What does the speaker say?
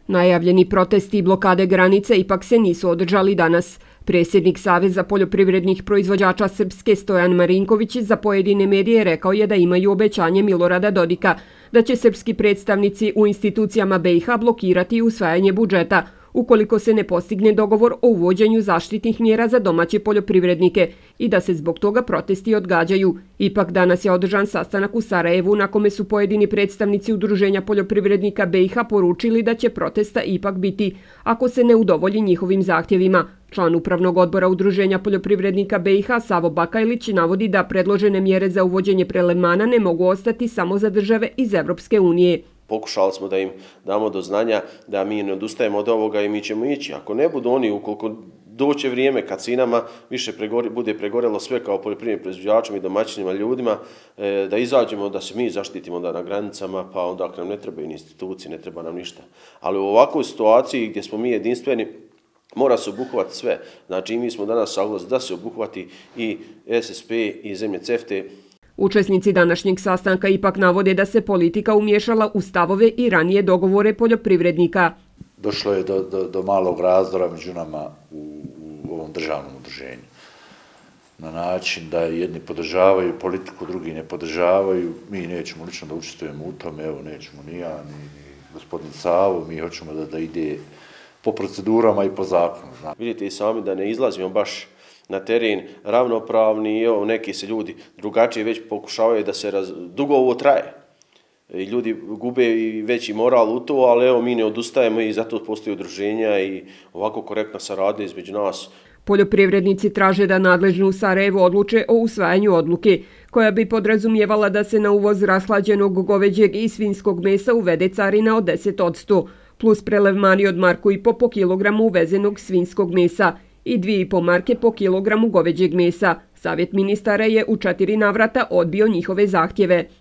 Najavljeni protesti i blokade granice ipak se nisu održali danas. Predsjednik Saveza poljoprivrednih proizvođača Srpske Stojan Marinković za pojedine medije rekao je da imaju obećanje Milorada Dodika da će srpski predstavnici u institucijama BiH blokirati usvajanje budžeta ukoliko se ne postigne dogovor o uvođenju zaštitnih mjera za domaće poljoprivrednike i da se zbog toga protesti odgađaju. Ipak danas je održan sastanak u Sarajevu na kome su pojedini predstavnici Udruženja poljoprivrednika BiH poručili da će protesta ipak biti ako se ne udovolji njihovim zahtjevima. Član upravnog odbora Udruženja poljoprivrednika BiH Savo Bakajlić navodi da predložene mjere za uvođenje prelevmana ne mogu ostati samo za države iz Evropske unije. Pokušali smo da im damo do znanja da mi ne odustajemo od ovoga i mi ćemo ići. Ako ne budu oni, ukoliko doće vrijeme kad sinama više bude pregorelo sve kao poljoprivrednim proizvođačima i domaćinima ljudima, da izađemo, da se mi zaštitimo onda na granicama, pa onda ako nam ne trebaju ni institucije, ne treba nam ništa. Ali u ovakvoj situaciji gdje smo mi jedinstveni, mora se obuhvati sve. Znači mi smo danas saglasni da se obuhvati i SSP i zemlje CEFTA. Učesnici današnjeg sastanka ipak navode da se politika umiješala u stavove i ranije dogovore poljoprivrednika. Došlo je do malog razdora među nama u ovom državnom udruženju. Na način da jedni podržavaju politiku, drugi ne podržavaju. Mi nećemo lično da učestvujemo u tome, evo nećemo ni ja, ni gospodin Savo, mi hoćemo da ide po procedurama i po zakonu. Vidite i sami da ne izlazimo baš na teren ravnopravni i neki se ljudi drugačije već pokušavaju da se dugo ovo traje. I ljudi gube i veći moral u to, ali evo mi ne odustajemo i zato postoji udruženja i ovako korektna saradnja između nas. Poljoprivrednici traže da nadležni u Sarajevu odluče o usvajanju odluke, koja bi podrazumijevala da se na uvoz rashlađenog goveđeg i svinjskog mesa uvede carina od 10%, plus prelevmani od 1,5 po kilogramu uvezenog svinjskog mesa i 2,5 marke po kilogramu goveđeg mesa. Savjet ministara je u 4 navrata odbio njihove zahtjeve.